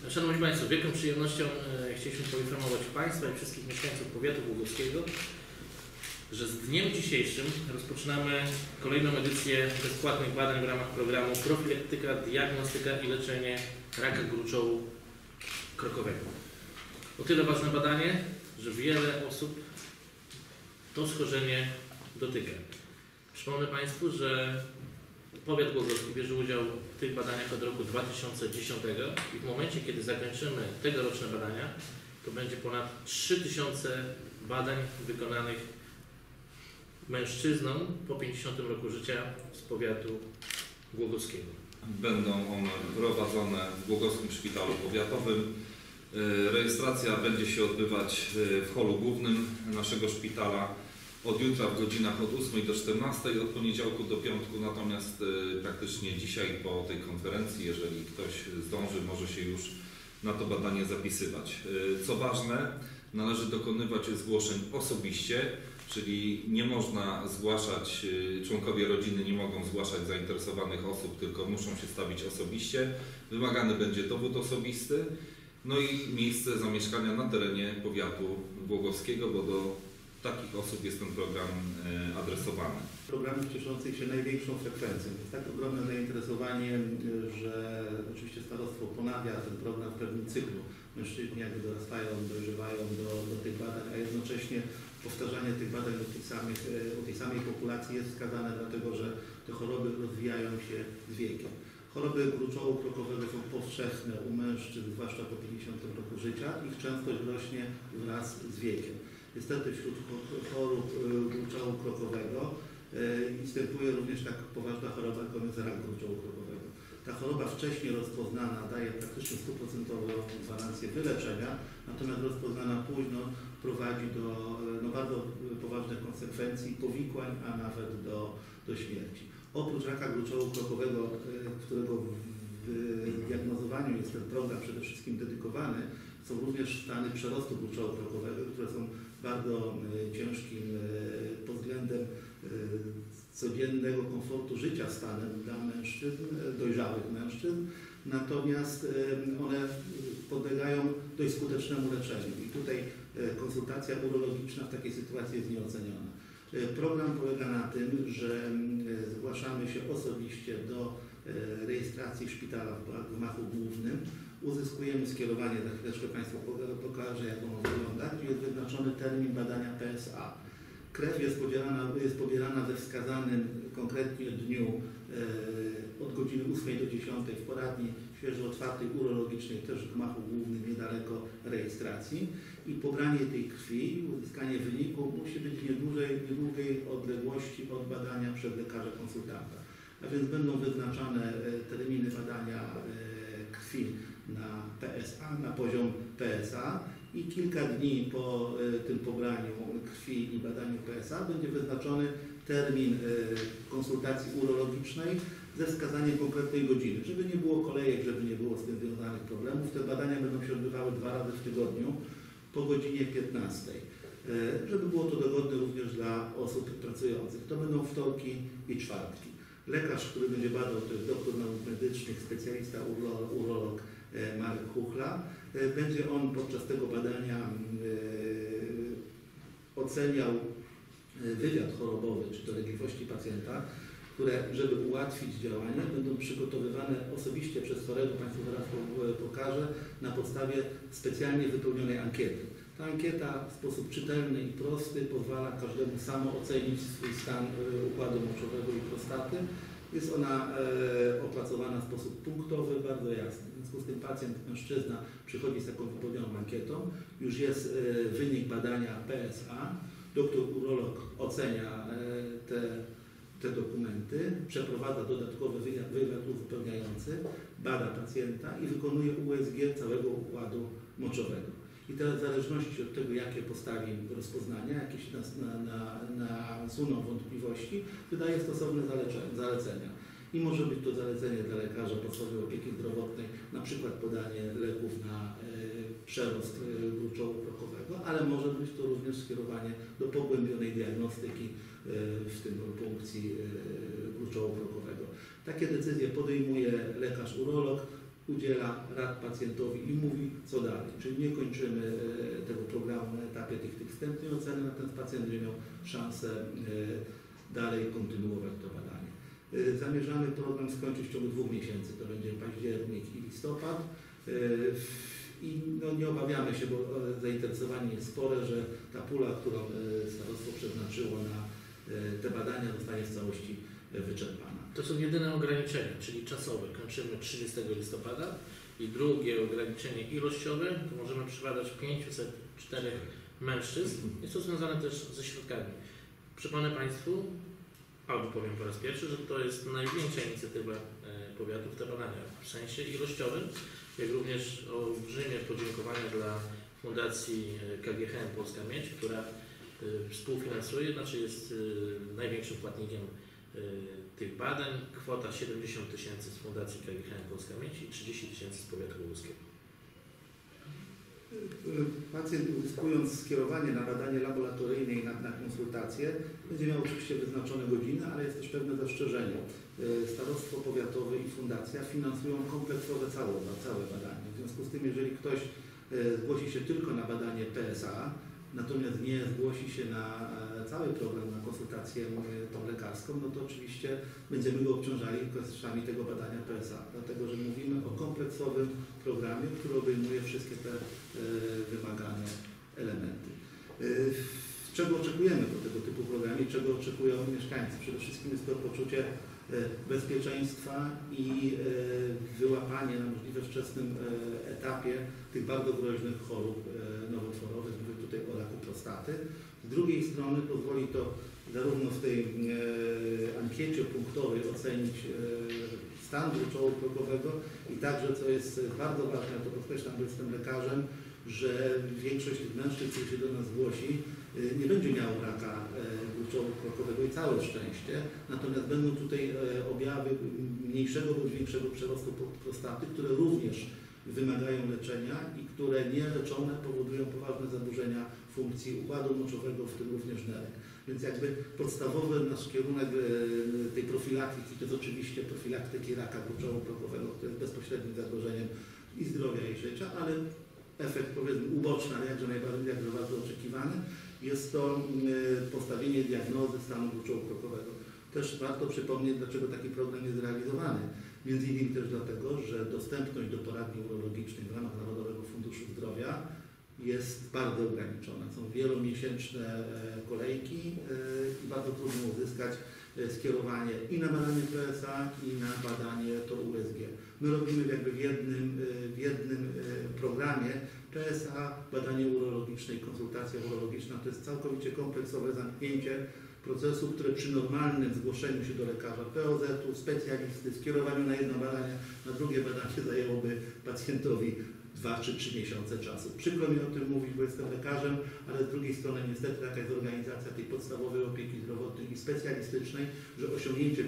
Szanowni Państwo, z wielką przyjemnością chcieliśmy poinformować Państwa i wszystkich mieszkańców powiatu głogowskiego, że z dniem dzisiejszym rozpoczynamy kolejną edycję bezpłatnych badań w ramach programu Profilaktyka, Diagnostyka i Leczenie Raka Gruczołu Krokowego. O tyle ważne badanie, że wiele osób to schorzenie dotyka. Przypomnę Państwu, że powiat głogowski bierze udział w tych badaniach od roku 2010 i w momencie, kiedy zakończymy tegoroczne badania, to będzie ponad 3000 badań wykonanych mężczyznom po 50 roku życia z powiatu głogowskiego. Będą one prowadzone w Głogowskim Szpitalu Powiatowym. Rejestracja będzie się odbywać w holu głównym naszego szpitala od jutra w godzinach od 8 do 14, od poniedziałku do piątku, natomiast praktycznie dzisiaj po tej konferencji, jeżeli ktoś zdąży, może się już na to badanie zapisywać. Co ważne, należy dokonywać zgłoszeń osobiście, czyli nie można zgłaszać, członkowie rodziny nie mogą zgłaszać zainteresowanych osób, tylko muszą się stawić osobiście. Wymagany będzie dowód osobisty, no i miejsce zamieszkania na terenie powiatu głogowskiego, bo do takich osób jest ten program adresowany. Programów cieszących się największą frekwencją. Jest tak ogromne zainteresowanie, że oczywiście starostwo ponawia ten program w pewnym cyklu. Mężczyźni jakby dorastają, dojrzewają do tych badań, a jednocześnie powtarzanie tych badań u tej samej populacji jest wskazane, dlatego że te choroby rozwijają się z wiekiem. Choroby gruczołu krokowego są powszechne u mężczyzn, zwłaszcza po 50 roku życia. Ich częstość rośnie wraz z wiekiem. Niestety wśród chorób gruczołu krokowego występuje również tak poważna choroba, jaką jest rak gruczołu krokowego. Ta choroba wcześniej rozpoznana daje praktycznie 100% gwarancję wyleczenia, natomiast rozpoznana późno prowadzi do bardzo poważnych konsekwencji, powikłań, a nawet do śmierci. Oprócz raka gruczołu krokowego, którego w diagnozowaniu jest ten program przede wszystkim dedykowany, są również stany przerostu gruczołu krokowego, które są bardzo ciężkim pod względem codziennego komfortu życia stanem dla mężczyzn, dojrzałych mężczyzn, natomiast one podlegają dość skutecznemu leczeniu i tutaj konsultacja urologiczna w takiej sytuacji jest nieoceniona. Program polega na tym, że zgłaszamy się osobiście do rejestracji w szpitalu w gmachu głównym, uzyskujemy skierowanie, za chwileczkę Państwu pokażę, jak ono wygląda, gdzie jest wyznaczony termin badania PSA. Krew jest pobierana we wskazanym konkretnie dniu od godziny 8 do 10 w poradni świeżo otwartej urologicznej, też w gmachu głównym niedaleko rejestracji i pobranie tej krwi, uzyskanie wyniku musi być w niedługiej odległości od badania przez lekarza konsultanta. A więc będą wyznaczane terminy badania krwi na PSA, na poziom PSA i kilka dni po tym pobraniu krwi i badaniu PSA będzie wyznaczony termin konsultacji urologicznej ze wskazaniem konkretnej godziny, żeby nie było kolejek, żeby nie było z tym związanych problemów. Te badania będą się odbywały 2 razy w tygodniu po godzinie 15. Żeby było to dogodne również dla osób pracujących. To będą wtorki i czwartki. Lekarz, który będzie badał, to jest doktor nauk medycznych, specjalista urolog Marek Huchla. Będzie on podczas tego badania oceniał wywiad chorobowy czy dolegliwości pacjenta, które, żeby ułatwić działanie, będą przygotowywane osobiście przez chorego, Państwu zaraz pokażę, na podstawie specjalnie wypełnionej ankiety. Ta ankieta w sposób czytelny i prosty pozwala każdemu samo ocenić swój stan układu moczowego i prostaty. Jest ona opracowana w sposób punktowy, bardzo jasny. W związku z tym pacjent, mężczyzna, przychodzi z taką wypełnioną ankietą, już jest wynik badania PSA, doktor urolog ocenia te dokumenty, przeprowadza dodatkowy wywiad uzupełniający, bada pacjenta i wykonuje USG całego układu moczowego. I teraz w zależności od tego, jakie postawi rozpoznania, jakie się nasuną wątpliwości, wydaje stosowne zalecenia. I może być to zalecenie dla lekarza podstawowej opieki zdrowotnej, na przykład podanie leków na przerost gruczołu krokowego, ale może być to również skierowanie do pogłębionej diagnostyki, w tym punkcji gruczołu krokowego. Takie decyzje podejmuje lekarz urolog, udziela rad pacjentowi i mówi, co dalej. Czyli nie kończymy tego programu na etapie tych wstępnej oceny, natomiast pacjent będzie miał szansę dalej kontynuować to badanie. Zamierzamy program skończyć w ciągu 2 miesięcy, to będzie październik i listopad. I no, nie obawiamy się, bo zainteresowanie jest spore, że ta pula, którą starostwo przeznaczyło na te badania, zostanie w całości wyczerpana. To są jedyne ograniczenia, czyli czasowe. Kończymy 30 listopada i drugie ograniczenie ilościowe, to możemy przebadać 504 mężczyzn. Jest to związane też ze środkami. Przypomnę Państwu, albo powiem po raz pierwszy, że to jest największa inicjatywa powiatu w te badania w sensie ilościowym, jak również olbrzymie podziękowania dla Fundacji KGHM Polska Miedź, która współfinansuje, znaczy jest największym płatnikiem tych badań. Kwota 70 000 z Fundacji KGHM Polska Miedź i 30 000 z powiatu łódzkiego. Pacjent, uzyskując skierowanie na badanie laboratoryjne i na konsultację, będzie miał oczywiście wyznaczone godziny, ale jest też pewne zastrzeżenie. Starostwo powiatowe i fundacja finansują kompleksowe całe badanie. W związku z tym, jeżeli ktoś zgłosi się tylko na badanie PSA, natomiast nie zgłosi się na cały program, na konsultację tą lekarską, no to oczywiście będziemy go obciążali kosztami tego badania PSA, dlatego że mówimy o kompleksowym programie, który obejmuje wszystkie te wymagane elementy. Czego oczekujemy po tego typu programie, czego oczekują mieszkańcy? Przede wszystkim jest to poczucie bezpieczeństwa i wyłapanie na możliwie wczesnym etapie tych bardzo groźnych chorób nowotworowych, mówię tutaj o raku prostaty. Z drugiej strony pozwoli to zarówno w tej ankiecie punktowej ocenić stan gruczołu krokowego i także, co jest bardzo ważne, to podkreślam, bo jestem lekarzem, że większość tych mężczyzn, którzy się do nas zgłosi, nie będzie miał raka gruczołu krokowego i całe szczęście, natomiast będą tutaj objawy mniejszego lub większego przerostu prostaty, które również wymagają leczenia i które nieleczone powodują poważne zaburzenia funkcji układu moczowego, w tym również nerek. Więc jakby podstawowy nasz kierunek tej profilaktyki to jest oczywiście profilaktyki raka gruczołu krokowego, który jest bezpośrednim zagrożeniem i zdrowia, i życia, ale efekt, powiedzmy, uboczny, ale jakże bardzo oczekiwany, jest to postawienie diagnozy stanu gruczołu krokowego. Też warto przypomnieć, dlaczego taki program jest realizowany. Między innymi też dlatego, że dostępność do poradni urologicznej w ramach Narodowego Funduszu Zdrowia jest bardzo ograniczona. Są wielomiesięczne kolejki i bardzo trudno uzyskać skierowanie i na badanie PSA, i na badanie to USG. My robimy jakby w jednym programie PSA, badanie urologiczne i konsultacja urologiczna. To jest całkowicie kompleksowe zamknięcie procesu, które przy normalnym zgłoszeniu się do lekarza POZ-u, specjalisty, skierowaniu na jedno badanie, na drugie badanie zajęłoby pacjentowi 2 czy 3 miesiące czasu. Przykro mi o tym mówić, bo jestem lekarzem, ale z drugiej strony niestety taka jest organizacja tej podstawowej opieki zdrowotnej i specjalistycznej, że osiągnięcie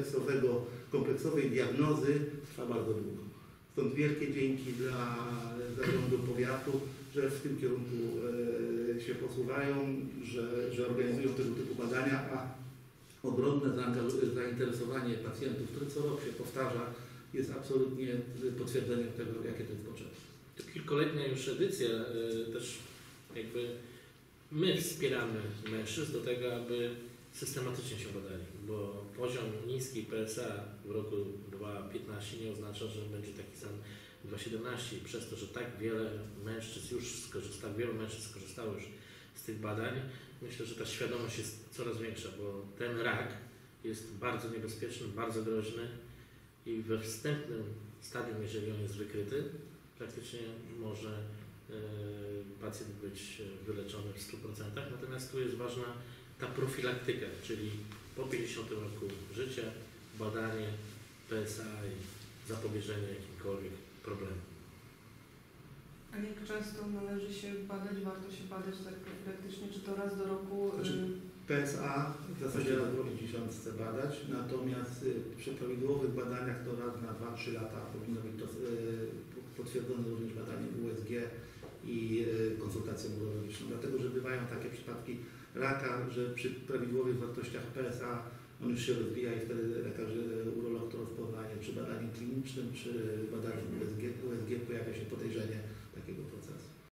kompleksowej diagnozy trwa bardzo długo. Stąd wielkie dzięki dla zarządu powiatu, że w tym kierunku się posuwają, że organizują tego typu badania, a ogromne zainteresowanie pacjentów, które co rok się powtarza, jest absolutnie potwierdzeniem tego, jakie to jest potrzebne. To kilkuletnia już edycja, też jakby my wspieramy mężczyzn do tego, aby systematycznie się badali, bo poziom niski PSA w roku 2015 nie oznacza, że będzie taki sam w 2017 i przez to, że tak wiele mężczyzn wielu mężczyzn skorzystało już z tych badań, myślę, że ta świadomość jest coraz większa, bo ten rak jest bardzo niebezpieczny, bardzo groźny i we wstępnym stadium, jeżeli on jest wykryty, praktycznie może pacjent być wyleczony w 100%, natomiast tu jest ważna ta profilaktyka, czyli po 50 roku życia badanie PSA i zapobieżenie jakimkolwiek problemom. A jak często należy się badać, warto się badać tak praktycznie, czy to raz do roku? PSA w zasadzie raz w roku 1000 badać, natomiast przy prawidłowych badaniach to raz na 2-3 lata powinno być to potwierdzone również badaniem USG i konsultacją urologiczną, dlatego że bywają takie przypadki raka, że przy prawidłowych wartościach PSA on już się rozwija i wtedy lekarz urolog to rozpoznaje przy badaniu klinicznym, przy badaniu USG pojawia się po tej